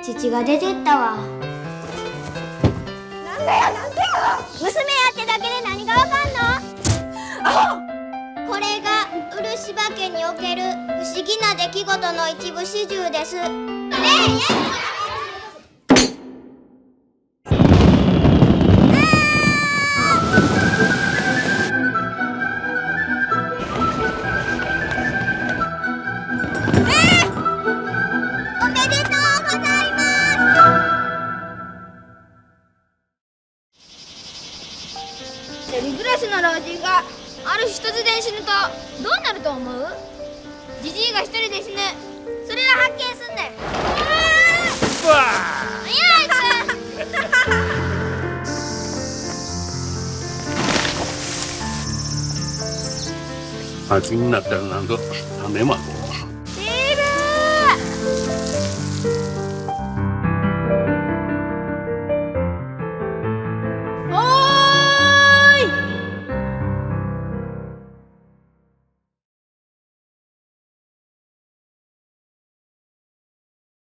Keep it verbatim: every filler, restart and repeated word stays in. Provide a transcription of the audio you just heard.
父が出てったわ。 なんだよなんだよ。 娘やってだけで何がわかんの？ アホ。 これが漆葉家における不思議な出来事の一部始終です。ねえ、おめでとうございます。 一人暮らしの老人がある日突然死ぬとどうなると思う？じじいが一人で死ぬ。それは発見すんねん。うわー！何やあいつ。 秋になったらなんと種まこう。